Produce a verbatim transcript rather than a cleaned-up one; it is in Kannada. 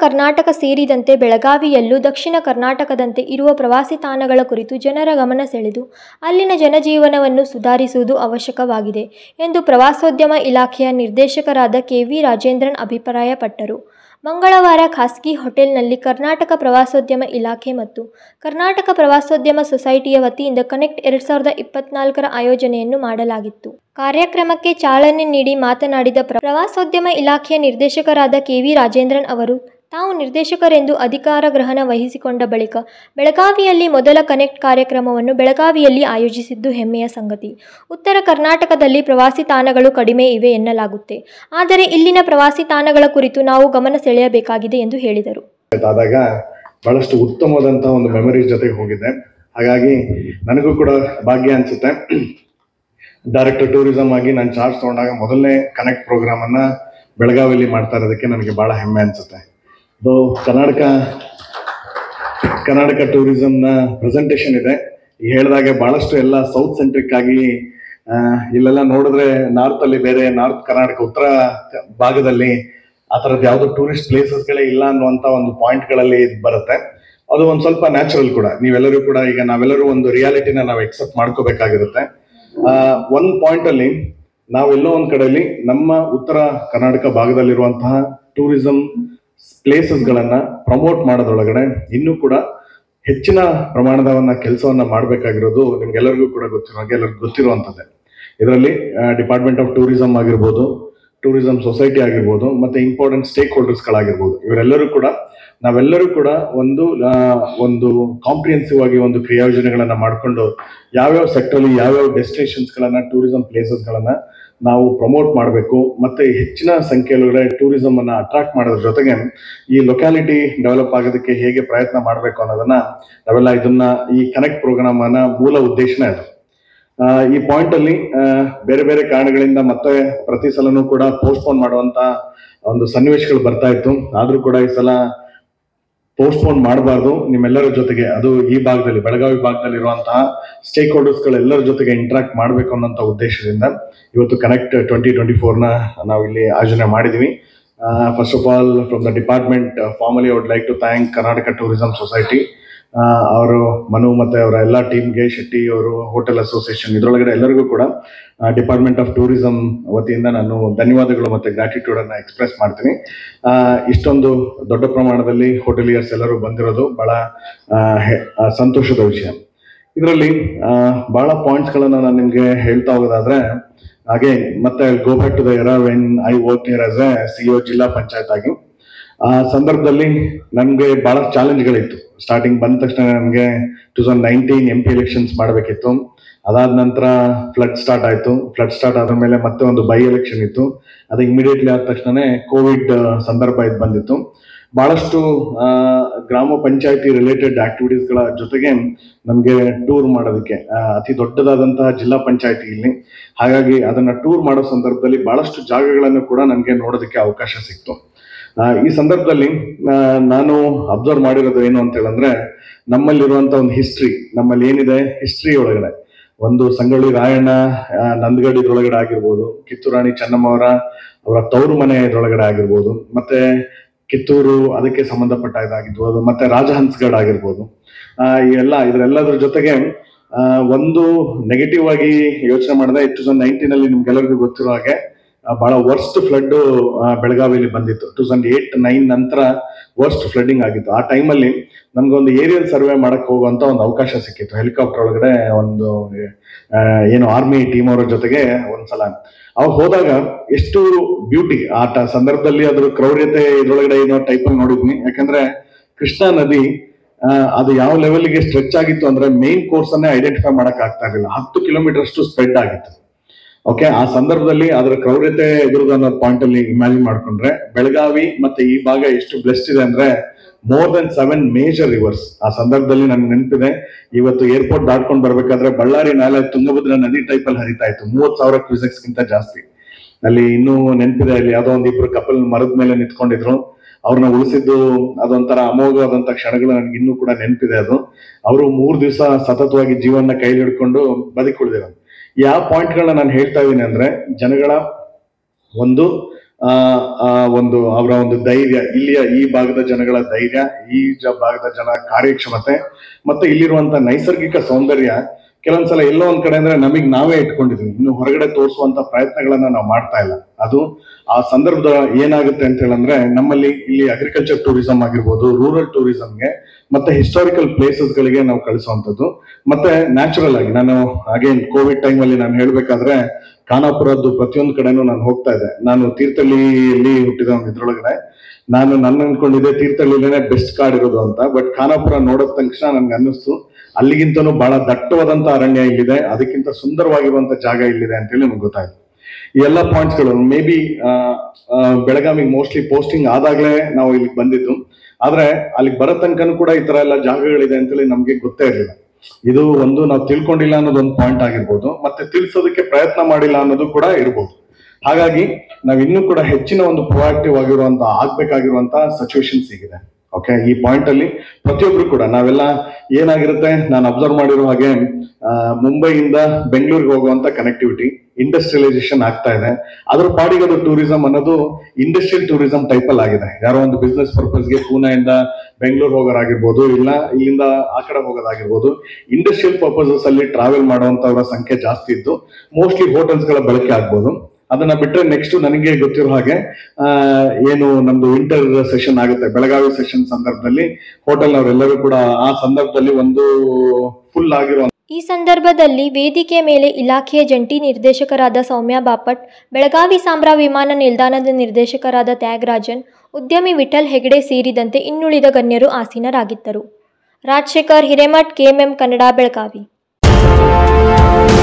ಕರ್ನಾಟಕ ಸೇರಿದಂತೆ ಬೆಳಗಾವಿಯಲ್ಲೂ ದಕ್ಷಿಣ ಕರ್ನಾಟಕದಂತೆ ಇರುವ ಪ್ರವಾಸಿ ತಾಣಗಳ ಕುರಿತು ಜನರ ಗಮನ ಸೆಳೆದು ಅಲ್ಲಿನ ಜನಜೀವನವನ್ನು ಸುಧಾರಿಸುವುದು ಅವಶ್ಯಕವಾಗಿದೆ ಎಂದು ಪ್ರವಾಸೋದ್ಯಮ ಇಲಾಖೆಯ ನಿರ್ದೇಶಕರಾದ ಕೆ ವಿ ರಾಜೇಂದ್ರನ್ ಅಭಿಪ್ರಾಯಪಟ್ಟರು. ಮಂಗಳವಾರ ಖಾಸಗಿ ಹೋಟೆಲ್ನಲ್ಲಿ ಕರ್ನಾಟಕ ಪ್ರವಾಸೋದ್ಯಮ ಇಲಾಖೆ ಮತ್ತು ಕರ್ನಾಟಕ ಪ್ರವಾಸೋದ್ಯಮ ಸೊಸೈಟಿಯ ವತಿಯಿಂದ ಕನೆಕ್ಟ್ ಎರಡು ಸಾವಿರದ ಇಪ್ಪತ್ನಾಲ್ಕರ ಆಯೋಜನೆಯನ್ನು ಮಾಡಲಾಗಿತ್ತು. ಕಾರ್ಯಕ್ರಮಕ್ಕೆ ಚಾಲನೆ ನೀಡಿ ಮಾತನಾಡಿದ ಪ್ರವಾಸೋದ್ಯಮ ಇಲಾಖೆಯ ನಿರ್ದೇಶಕರಾದ ಕೆ ವಿ ರಾಜೇಂದ್ರನ್ ಅವರು, ತಾವು ನಿರ್ದೇಶಕರೆಂದು ಅಧಿಕಾರ ಗ್ರಹಣ ವಹಿಸಿಕೊಂಡ ಬಳಿಕ ಬೆಳಗಾವಿಯಲ್ಲಿ ಮೊದಲ ಕನೆಕ್ಟ್ ಕಾರ್ಯಕ್ರಮವನ್ನು ಬೆಳಗಾವಿಯಲ್ಲಿ ಆಯೋಜಿಸಿದ್ದು ಹೆಮ್ಮೆಯ ಸಂಗತಿ. ಉತ್ತರ ಕರ್ನಾಟಕದಲ್ಲಿ ಪ್ರವಾಸಿ ತಾಣಗಳು ಕಡಿಮೆ ಇವೆ ಎನ್ನಲಾಗುತ್ತೆ. ಆದರೆ ಇಲ್ಲಿನ ಪ್ರವಾಸಿ ತಾಣಗಳ ಕುರಿತು ನಾವು ಗಮನ ಸೆಳೆಯಬೇಕಾಗಿದೆ ಎಂದು ಹೇಳಿದರು. ಆದಾಗ ಬಹಳಷ್ಟು ಉತ್ತಮವಾದಂತಹ ಒಂದು ಮೆಮರೀಸ್ ಜೊತೆಗೆ ಹೋಗಿದೆ. ಹಾಗಾಗಿ ನನಗೂ ಕೂಡ ಭಾಗ್ಯ ಅನ್ಸುತ್ತೆ. ಡೈರೆಕ್ಟರ್ ಟೂರಿಸಂ ಆಗಿ ನಾನು ಚಾರ್ಜ್ ತಗೊಂಡಾಗ ಮೊದಲನೇ ಕನೆಕ್ಟ್ ಪ್ರೋಗ್ರಾಮ್ ಅನ್ನ ಬೆಳಗಾವಿಯಲ್ಲಿ ಮಾಡ್ತಾ ಇರೋದಕ್ಕೆ ನನಗೆ ಬಹಳ ಹೆಮ್ಮೆ ಅನ್ಸುತ್ತೆ. ಇದು ಕರ್ನಾಟಕ ಕರ್ನಾಟಕ ಟೂರಿಸಂನ ಪ್ರೆಸೆಂಟೇಷನ್ ಇದೆ. ಈಗ ಹೇಳಿದಾಗೆ ಬಹಳಷ್ಟು ಎಲ್ಲ ಸೌತ್ ಸೆಂಟ್ರಿಕ್ ಆಗಿ ಇಲ್ಲೆಲ್ಲ ನೋಡಿದ್ರೆ ನಾರ್ತ್ ಅಲ್ಲಿ ಬೇರೆ, ನಾರ್ತ್ ಕರ್ನಾಟಕ ಉತ್ತರ ಭಾಗದಲ್ಲಿ ಆ ಥರದ್ದು ಯಾವುದೋ ಟೂರಿಸ್ಟ್ ಪ್ಲೇಸಸ್ಗಳೇ ಇಲ್ಲ ಅನ್ನುವಂಥ ಒಂದು ಪಾಯಿಂಟ್ಗಳಲ್ಲಿ ಬರುತ್ತೆ. ಅದು ಒಂದು ಸ್ವಲ್ಪ ನ್ಯಾಚುರಲ್ ಕೂಡ. ನೀವೆಲ್ಲರೂ ಕೂಡ ಈಗ ನಾವೆಲ್ಲರೂ ಒಂದು ರಿಯಾಲಿಟಿನ ನಾವು ಎಕ್ಸೆಪ್ಟ್ ಮಾಡ್ಕೋಬೇಕಾಗಿರುತ್ತೆ. ಆ ಒಂದು ಪಾಯಿಂಟ್ ಅಲ್ಲಿ ನಾವೆಲ್ಲೋ ಒಂದ್ ಕಡೆಯಲ್ಲಿ ನಮ್ಮ ಉತ್ತರ ಕರ್ನಾಟಕ ಭಾಗದಲ್ಲಿರುವಂತಹ ಟೂರಿಸಂ ಪ್ಲೇಸಸ್ ಗಳನ್ನ ಪ್ರಮೋಟ್ ಮಾಡೋದ್ರೊಳಗಡೆ ಇನ್ನೂ ಕೂಡ ಹೆಚ್ಚಿನ ಪ್ರಮಾಣದ ಕೆಲಸವನ್ನ ಮಾಡಬೇಕಾಗಿರೋದು ನಿಮ್ಗೆಲ್ಲರಿಗೂ ಕೂಡ ಗೊತ್ತಿರೋ ಹಾಗೆ ಎಲ್ಲರಿಗೂ ಗೊತ್ತಿರುವಂಥದ್ದೇ. ಇದರಲ್ಲಿ ಡಿಪಾರ್ಟ್ಮೆಂಟ್ ಆಫ್ ಟೂರಿಸಂ ಆಗಿರ್ಬೋದು, ಟೂರಿಸಂ ಸೊಸೈಟಿ ಆಗಿರ್ಬೋದು, ಮತ್ತೆ ಇಂಪಾರ್ಟೆಂಟ್ ಸ್ಟೇಕ್ ಹೋಲ್ಡರ್ಸ್ ಗಳಾಗಿರ್ಬೋದು, ಇವರೆಲ್ಲರೂ ಕೂಡ ನಾವೆಲ್ಲರೂ ಕೂಡ ಒಂದು ಒಂದು ಕಾಂಪ್ರಿಹೆನ್ಸಿವ್ ಆಗಿ ಒಂದು ಕ್ರಿಯಾಯೋಜನೆಗಳನ್ನ ಮಾಡಿಕೊಂಡು ಯಾವ್ಯಾವ ಸೆಕ್ಟರ್ ಯಾವ್ಯಾವ ಡೆಸ್ಟಿನೇಷನ್ಸ್ ಗಳನ್ನ ಟೂರಿಸಂ ಪ್ಲೇಸಸ್ ಗಳನ್ನ ನಾವು ಪ್ರಮೋಟ್ ಮಾಡಬೇಕು, ಮತ್ತೆ ಹೆಚ್ಚಿನ ಸಂಖ್ಯೆಯಲ್ಲಿ ಟೂರಿಸಂ ಅನ್ನ ಅಟ್ರಾಕ್ಟ್ ಮಾಡೋದ್ರ ಜೊತೆಗೆ ಈ ಲೊಕ್ಯಾಲಿಟಿ ಡೆವಲಪ್ ಆಗೋದಕ್ಕೆ ಹೇಗೆ ಪ್ರಯತ್ನ ಮಾಡಬೇಕು ಅನ್ನೋದನ್ನ ನಾವೆಲ್ಲ ಇದನ್ನ ಈ ಕನೆಕ್ಟ್ ಪ್ರೋಗ್ರಾಮ್ ಅನ್ನ ಮೂಲ ಉದ್ದೇಶನೇ ಅದು. ಈ ಪಾಯಿಂಟ್ ಅಲ್ಲಿ ಬೇರೆ ಬೇರೆ ಕಾರಣಗಳಿಂದ ಮತ್ತೆ ಪ್ರತಿ ಸಲನೂ ಕೂಡ ಪೋಸ್ಟ್ಪೋನ್ ಮಾಡುವಂತ ಒಂದು ಸನ್ನಿವೇಶಗಳು ಬರ್ತಾ ಇತ್ತು. ಆದ್ರೂ ಕೂಡ ಈ ಸಲ ಪೋಸ್ಟ್ಪೋನ್ ಮಾಡಬಾರ್ದು, ನಿಮ್ಮೆಲ್ಲರ ಜೊತೆಗೆ, ಅದು ಈ ಭಾಗದಲ್ಲಿ ಬೆಳಗಾವಿ ಭಾಗದಲ್ಲಿ ಇರುವಂತಹ ಸ್ಟೇಕ್ ಹೋಲ್ಡರ್ಸ್ ಗಳೆಲ್ಲರ ಜೊತೆಗೆ ಇಂಟ್ರಾಕ್ಟ್ ಮಾಡಬೇಕು ಅನ್ನೋಂಥ ಉದ್ದೇಶದಿಂದ ಇವತ್ತು ಕನೆಕ್ಟ್ ಟ್ವೆಂಟಿ ಟ್ವೆಂಟಿ ಫೋರ್ ನ ನಾವು ಇಲ್ಲಿ ಆಯೋಜನೆ ಮಾಡಿದೀವಿ. First of all from the department formally I would like to thank Karnataka tourism society, ಅವರು ಮನು ಮತ್ತೆ ಅವರ ಎಲ್ಲ ಟೀಮ್ಗೆ, ಶೆಟ್ಟಿ ಅವರು, ಹೋಟೆಲ್ ಅಸೋಸಿಯೇಷನ್, ಇದರೊಳಗಡೆ ಎಲ್ಲರಿಗೂ ಕೂಡ ಡಿಪಾರ್ಟ್ಮೆಂಟ್ ಆಫ್ ಟೂರಿಸಂ ವತಿಯಿಂದ ನಾನು ಧನ್ಯವಾದಗಳು ಮತ್ತೆ ಗ್ರಾಟಿಟ್ಯೂಡ್ ಅನ್ನ ಎಕ್ಸ್ಪ್ರೆಸ್ ಮಾಡ್ತೀನಿ. ಇಷ್ಟೊಂದು ದೊಡ್ಡ ಪ್ರಮಾಣದಲ್ಲಿ ಹೋಟೆಲಿಯರ್ಸ್ ಎಲ್ಲರೂ ಬಂದಿರೋದು ಬಹಳ ಸಂತೋಷದ ವಿಷಯ. ಇದರಲ್ಲಿ ಬಹಳ ಪಾಯಿಂಟ್ಸ್ ಗಳನ್ನ ನಾನು ನಿಮ್ಗೆ ಹೇಳ್ತಾ ಹೋಗೋದಾದ್ರೆ, ಹಾಗೆ ಮತ್ತೆ go back to the era when I work here as a CEO Zilla Panchayat ಆಗಿ. ಆ ಸಂದರ್ಭದಲ್ಲಿ ನನ್ಗೆ ಬಹಳ ಚಾಲೆಂಜ್ಗಳಿತ್ತು. ಸ್ಟಾರ್ಟಿಂಗ್ ಬಂದ ತಕ್ಷಣ ನಮಗೆ two thousand nineteen M P elections ಮಾಡಬೇಕಿತ್ತು. ಅದಾದ ನಂತರ ಫ್ಲಡ್ ಸ್ಟಾರ್ಟ್ ಆಯ್ತು. ಫ್ಲಡ್ ಸ್ಟಾರ್ಟ್ ಆದ ಮೇಲೆ ಮತ್ತೆ ಒಂದು ಬೈ ಎಲೆಕ್ಷನ್ ಇತ್ತು. ಅದು ಇಮಿಡಿಯೇಟ್ಲಿ ಆದ ತಕ್ಷಣನೇ ಕೋವಿಡ್ ಸಂದರ್ಭ ಇದು ಬಂದಿತ್ತು. ಬಹಳಷ್ಟು ಗ್ರಾಮ ಪಂಚಾಯತಿ ರಿಲೇಟೆಡ್ ಆಕ್ಟಿವಿಟೀಸ್ ಗಳ ಜೊತೆಗೆ ನಮ್ಗೆ ಟೂರ್ ಮಾಡೋದಕ್ಕೆ ಅತಿ ದೊಡ್ಡದಾದಂತಹ ಜಿಲ್ಲಾ ಪಂಚಾಯತಿ ಇಲ್ಲಿ. ಹಾಗಾಗಿ ಅದನ್ನ ಟೂರ್ ಮಾಡೋ ಸಂದರ್ಭದಲ್ಲಿ ಬಹಳಷ್ಟು ಜಾಗಗಳನ್ನು ಕೂಡ ನನ್ಗೆ ನೋಡೋದಕ್ಕೆ ಅವಕಾಶ ಸಿಕ್ತು. ಈ ಸಂದರ್ಭದಲ್ಲಿ ನಾನು ಅಬ್ಸರ್ವ್ ಮಾಡಿರೋದು ಏನು ಅಂತ ಹೇಳಂದ್ರೆ, ನಮ್ಮಲ್ಲಿರುವಂತ ಒಂದು ಹಿಸ್ಟ್ರಿ, ನಮ್ಮಲ್ಲಿ ಏನಿದೆ ಹಿಸ್ಟ್ರಿ ಒಳಗಡೆ ಒಂದು ಸಂಗೊಳ್ಳಿ ರಾಯಣ್ಣ ನಂದಗಡಿ ಇದ್ರೊಳಗಡೆ ಆಗಿರ್ಬೋದು, ಕಿತ್ತೂರು ರಾಣಿ ಚೆನ್ನಮ್ಮ ಅವರ ಅವರ ತವರು ಮನೆ ಇದ್ರೊಳಗಡೆ ಆಗಿರ್ಬೋದು, ಮತ್ತೆ ಕಿತ್ತೂರು ಅದಕ್ಕೆ ಸಂಬಂಧಪಟ್ಟ ಇದಾಗಿರ್ಬೋದು, ಮತ್ತೆ ರಾಜಹಂಸ್ಗಢ ಆಗಿರ್ಬೋದು, ಆ ಎಲ್ಲ ಇದ್ರೆಲ್ಲದ್ರ ಜೊತೆಗೆ ಒಂದು ನೆಗೆಟಿವ್ ಆಗಿ ಯೋಚನೆ ಮಾಡಿದ್ರೆ ಟೂ ತೌಸಂಡ್ ನೈನ್ಟೀನ್ ಅಲ್ಲಿ ನಿಮ್ಗೆಲ್ಲರಿಗೂ ಗೊತ್ತಿರೋ ಹಾಗೆ ಬಹಳ ವರ್ಸ್ಟ್ ಫ್ಲಡ್ ಬೆಳಗಾವಿಯಲ್ಲಿ ಬಂದಿತ್ತು. ಟೂ ತೌಸಂಡ್ ಏಟ್ ನೈನ್ ನಂತರ ವರ್ಸ್ಟ್ ಫ್ಲಡ್ಡಿಂಗ್ ಆಗಿತ್ತು. ಆ ಟೈಮಲ್ಲಿ ನಮ್ಗೊಂದು ಏರಿಯಲ್ ಸರ್ವೆ ಮಾಡಕ್ ಹೋಗುವಂತ ಒಂದು ಅವಕಾಶ ಸಿಕ್ಕಿತ್ತು. ಹೆಲಿಕಾಪ್ಟರ್ ಒಳಗಡೆ ಒಂದು ಏನು ಆರ್ಮಿ ಟೀಮ್ ಅವರ ಜೊತೆಗೆ ಒಂದ್ಸಲ ಅವಾಗ ಹೋದಾಗ ಎಷ್ಟು ಬ್ಯೂಟಿ ಆ ಸಂದರ್ಭದಲ್ಲಿ ಅದ್ರ ಕ್ರೌರ್ಯತೆ ಇದ್ರೊಳಗಡೆ ಏನೋ ಟೈಪ್ ಅಲ್ಲಿ ನೋಡಿದ್ವಿ. ಯಾಕಂದ್ರೆ ಕೃಷ್ಣಾ ನದಿ ಅದು ಯಾವ ಲೆವೆಲ್ಗೆ ಸ್ಟ್ರೆಚ್ ಆಗಿತ್ತು ಅಂದ್ರೆ ಮೇನ್ ಕೋರ್ಸ್ ಅನ್ನೇ ಐಡೆಂಟಿಫೈ ಮಾಡಕ್ ಆಗ್ತಾ ಇರಲಿಲ್ಲ. ಹತ್ತು ಕಿಲೋಮೀಟರ್ ಅಷ್ಟು ಸ್ಪ್ರೆಡ್ ಆಗಿತ್ತು. ಓಕೆ, ಆ ಸಂದರ್ಭದಲ್ಲಿ ಅದರ ಕ್ರೌರ್ಯತೆ ಎದುರುದು ಅನ್ನೋ ಪಾಯಿಂಟ್ ಅಲ್ಲಿ ಇಮ್ಯಾಜಿನ್ ಮಾಡ್ಕೊಂಡ್ರೆ ಬೆಳಗಾವಿ ಮತ್ತೆ ಈ ಭಾಗ ಎಷ್ಟು ಬ್ಲೆಸ್ಡ್ ಇದೆ ಅಂದ್ರೆ more than seven major rivers. ಆ ಸಂದರ್ಭದಲ್ಲಿ ನನ್ಗೆ ನೆನಪಿದೆ, ಇವತ್ತು ಏರ್ಪೋರ್ಟ್ ದಾಟ್ಕೊಂಡು ಬರ್ಬೇಕಾದ್ರೆ ಬಳ್ಳಾರಿ ನಾಲೆ ತುಂಗಭದ್ರಾ ನದಿ ಟೈಪ್ ಅಲ್ಲಿ ಹರಿತಾ ಇತ್ತು, ಮೂವತ್ ಸಾವಿರ ಕ್ಯೂಸೆಕ್ಸ್ ಗಿಂತ ಜಾಸ್ತಿ. ಅಲ್ಲಿ ಇನ್ನೂ ನೆನಪಿದೆ, ಅಲ್ಲಿ ಯಾವ್ದೋ ಒಂದ್ ಇಬ್ರು ಕಪಲ್ ಮರದ ಮೇಲೆ ನಿಂತ್ಕೊಂಡಿದ್ರು, ಅವ್ರನ್ನ ಉಳಿಸಿದ್ದು ಅದೊಂಥರ ಅಮೋಘವಾದಂತ ಕ್ಷಣಗಳು ನನ್ಗೆ ಇನ್ನೂ ಕೂಡ ನೆನಪಿದೆ. ಅದು ಅವರು ಮೂರ್ ದಿವಸ ಸತತವಾಗಿ ಜೀವನ ಕೈಲಿ ಹಿಡ್ಕೊಂಡು ಬದುಕುಳಿದಿರೋ ಯಾವ ಪಾಯಿಂಟ್ಗಳನ್ನ ನಾನು ಹೇಳ್ತಾ ಇದ್ದೀನಿ ಅಂದ್ರೆ, ಜನಗಳ ಒಂದು ಆ ಆ ಒಂದು ಅವರ ಒಂದು ಧೈರ್ಯ, ಇಲ್ಲಿಯ ಈ ಭಾಗದ ಜನಗಳ ಧೈರ್ಯ, ಈ ಜ ಭಾಗದ ಜನ ಕಾರ್ಯಕ್ಷಮತೆ, ಮತ್ತೆ ಇಲ್ಲಿರುವಂತ ನೈಸರ್ಗಿಕ ಸೌಂದರ್ಯ ಕೆಲವೊಂದ್ಸಲ ಎಲ್ಲೋ ಒಂದ್ ಕಡೆ ಅಂದ್ರೆ ನಮಗ್ ನಾವೇ ಇಟ್ಕೊಂಡಿದ್ವಿ, ಇನ್ನು ಹೊರಗಡೆ ತೋರಿಸುವಂತ ಪ್ರಯತ್ನಗಳನ್ನ ನಾವು ಮಾಡ್ತಾ ಇಲ್ಲ. ಅದು ಆ ಸಂದರ್ಭದ ಏನಾಗುತ್ತೆ ಅಂತ ಹೇಳಂದ್ರೆ, ನಮ್ಮಲ್ಲಿ ಇಲ್ಲಿ ಅಗ್ರಿಕಲ್ಚರ್ ಟೂರಿಸಂ ಆಗಿರ್ಬೋದು, ರೂರಲ್ ಟೂರಿಸಂಗೆ ಮತ್ತೆ ಹಿಸ್ಟಾರಿಕಲ್ ಪ್ಲೇಸಸ್ ಗಳಿಗೆ ನಾವು ಕಳಿಸುವಂತದ್ದು. ಮತ್ತೆ ನ್ಯಾಚುರಲ್ ಆಗಿ ನಾನು ಅಗೇನ್ ಕೋವಿಡ್ ಟೈಮ್ ಅಲ್ಲಿ ನಾನು ಹೇಳ್ಬೇಕಾದ್ರೆ ಖಾನಾಪುರದ್ದು ಪ್ರತಿಯೊಂದು ಕಡೆನೂ ನಾನು ಹೋಗ್ತಾ ಇದ್ದೆ. ನಾನು ತೀರ್ಥಹಳ್ಳಿಯಲ್ಲಿ ಹುಟ್ಟಿದ ಇದ್ರೊಳಗಡೆ ನಾನು ನನ್ನ ಅನ್ಕೊಂಡಿದ್ದೆ ತೀರ್ಥಹಳ್ಳಿಲೇನೆ ಬೆಸ್ಟ್ ಕಾಡ್ ಇರೋದು ಅಂತ. ಬಟ್ ಖಾನಾಪುರ ನೋಡಿದ ತಕ್ಷಣ ನನ್ಗೆ ಅನ್ನಿಸ್ತು ಅಲ್ಲಿಗಿಂತನೂ ಬಹಳ ದಟ್ಟವಾದಂತ ಅರಣ್ಯ ಇಲ್ಲಿದೆ, ಅದಕ್ಕಿಂತ ಸುಂದರವಾಗಿರುವಂತ ಜಾಗ ಇಲ್ಲಿದೆ ಅಂತೇಳಿ ನಮ್ಗೆ ಗೊತ್ತಾಯ್ತು. ಈ ಎಲ್ಲ ಪಾಯಿಂಟ್ಸ್ ಗಳು ಮೇ ಬಿ ಬೆಳಗಾವಿಗೆ ಮೋಸ್ಟ್ಲಿ ಪೋಸ್ಟಿಂಗ್ ಆದಾಗ್ಲೇ ನಾವು ಇಲ್ಲಿಗೆ ಬಂದಿದ್ದು. ಆದ್ರೆ ಅಲ್ಲಿಗೆ ಬರೋ ತನಕನೂ ಕೂಡ ಈ ತರ ಎಲ್ಲ ಜಾಗಗಳಿದೆ ಅಂತೇಳಿ ನಮ್ಗೆ ಗೊತ್ತೇ ಇರಲಿಲ್ಲ. ಇದು ಒಂದು ನಾವು ತಿಳ್ಕೊಂಡಿಲ್ಲ ಅನ್ನೋದು ಒಂದು ಪಾಯಿಂಟ್ ಆಗಿರ್ಬೋದು, ಮತ್ತೆ ತಿಳಿಸೋದಕ್ಕೆ ಪ್ರಯತ್ನ ಮಾಡಿಲ್ಲ ಅನ್ನೋದು ಕೂಡ ಇರ್ಬೋದು. ಹಾಗಾಗಿ ನಾವ್ ಇನ್ನೂ ಕೂಡ ಹೆಚ್ಚಿನ ಒಂದು ಪ್ರೊಆಕ್ಟಿವ್ ಆಗಿರುವಂತ ಆಗ್ಬೇಕಾಗಿರುವಂತ ಸಿಚುವೇಶನ್ಸ್ ಈಗಿದೆ. ಓಕೆ, ಈ ಪಾಯಿಂಟ್ ಅಲ್ಲಿ ಪ್ರತಿಯೊಬ್ರು ಕೂಡ ನಾವೆಲ್ಲ ಏನಾಗಿರುತ್ತೆ, ನಾನು ಅಬ್ಸರ್ವ್ ಮಾಡಿರೋ ಹಾಗೆ ಮುಂಬೈಯಿಂದ ಬೆಂಗಳೂರಿಗೆ ಹೋಗುವಂತ ಕನೆಕ್ಟಿವಿಟಿ ಇಂಡಸ್ಟ್ರಿಯಲೈಸೇಷನ್ ಆಗ್ತಾ ಇದೆ. ಅದ್ರ ಪಾಡಿಗೆ ಅದು ಟೂರಿಸಂ ಅನ್ನೋದು ಇಂಡಸ್ಟ್ರಿಯಲ್ ಟೂರಿಸಂ ಟೈಪ್ ಅಲ್ಲಿ ಆಗಿದೆ. ಯಾರೋ ಒಂದು ಬಿಸ್ನೆಸ್ ಪರ್ಪಸ್ಗೆ ಪೂನಾಯಿಂದ ಬೆಂಗಳೂರು ಹೋಗೋರಾಗಿರ್ಬೋದು, ಇಲ್ಲ ಇಲ್ಲಿಂದ ಆ ಕಡೆ ಹೋಗೋದಾಗಿರ್ಬೋದು, ಇಂಡಸ್ಟ್ರಿಯಲ್ ಪರ್ಪಸಸ್ ಅಲ್ಲಿ ಟ್ರಾವೆಲ್ ಮಾಡುವಂತವರ ಸಂಖ್ಯೆ ಜಾಸ್ತಿ ಇದ್ದು ಮೋಸ್ಟ್ಲಿ ಹೋಟೆಲ್ಸ್ ಗಳ ಬಳಕೆ ಆಗ್ಬೋದು. ಅದನ್ನ ಬಿಟ್ರೆ ನೆಕ್ಸ್ಟ್ ನನಗೆ ಗೊತ್ತಿರೋ ಹಾಗೆ ಆ ಏನು ನಮ್ದು ವಿಂಟರ್ ಸೆಷನ್ ಆಗುತ್ತೆ ಬೆಳಗಾವಿ ಸೆಷನ್ ಸಂದರ್ಭದಲ್ಲಿ ಹೋಟೆಲ್ ಅವರೆಲ್ಲರೂ ಕೂಡ ಆ ಸಂದರ್ಭದಲ್ಲಿ ಒಂದು ಫುಲ್ ಆಗಿರೋ. ಈ ಸಂದರ್ಭದಲ್ಲಿ ವೇದಿಕೆ ಮೇಲೆ ಇಲಾಖೆಯ ಜಂಟಿ ನಿರ್ದೇಶಕರಾದ ಸೌಮ್ಯ ಬಾಪಟ್, ಬೆಳಗಾವಿ ಸಾಂಬ್ರಾ ವಿಮಾನ ನಿಲ್ದಾಣದ ನಿರ್ದೇಶಕರಾದ ತ್ಯಾಗರಾಜನ್, ಉದ್ಯಮಿ ವಿಠಲ್ ಹೆಗಡೆ ಸೇರಿದಂತೆ ಇನ್ನುಳಿದ ಗಣ್ಯರು ಆಸೀನರಾಗಿದ್ದರು. ರಾಜಶೇಖರ್ ಹಿರೇಮಠ್, ಕೆಎಂಎಂ ಕನ್ನಡ, ಬೆಳಗಾವಿ.